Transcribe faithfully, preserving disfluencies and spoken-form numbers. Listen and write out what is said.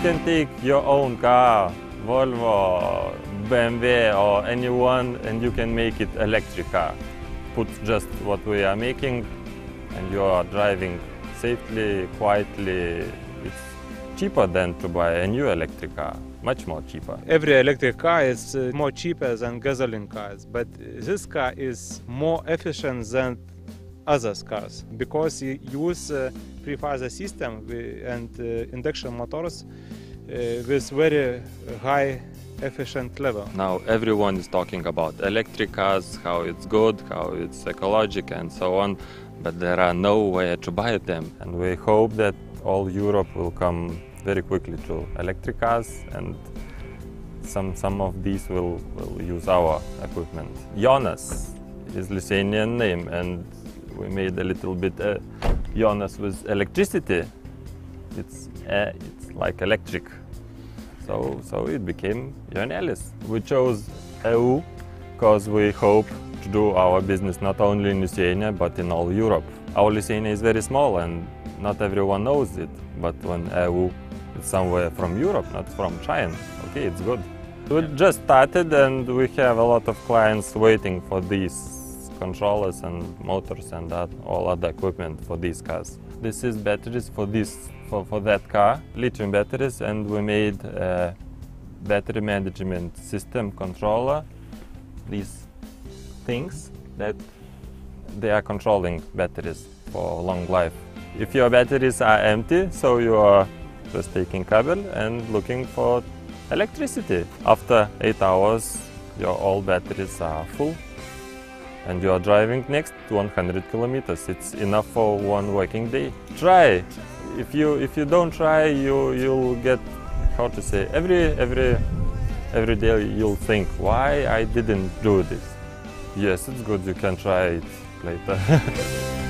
can take your own car, Volvo, B M W or anyone, and you can make it electric car. Put just what we are making and you are driving safely, quietly. It's cheaper than to buy a new electric car, much more cheaper. Every electric car is uh, more cheaper than gasoline cars, but this car is more efficient than other cars because you use uh, three-phase system and uh, induction motors uh, with very high efficient level. Now everyone is talking about electric cars, how it's good, how it's ecological and so on, but there are nowhere to buy them. And we hope that all Europe will come very quickly to electric cars, and some, some of these will, will use our equipment. Jonas is Lithuanian name, and we made a little bit uh, Jonas with electricity. It's, uh, it's like electric. So, so it became Jonelis. We chose E U because we hope to do our business not only in Lithuania but in all Europe. Our Lithuania is very small and not everyone knows it, but when E U is somewhere from Europe, not from China, okay, it's good. We just started and we have a lot of clients waiting for these controllers and motors and that, all other equipment for these cars. This is batteries for this, for, for that car, lithium batteries, and we made a battery management system controller, these things that they are controlling batteries for long life. If your batteries are empty, so you are just taking cable and looking for electricity. After eight hours, your all batteries are full and you are driving next to one hundred kilometers. It's enough for one working day. Try. If you if you don't try, you you'll get, how to say, every every every day you'll think, why I didn't do this. Yes, it's good. You can try it later.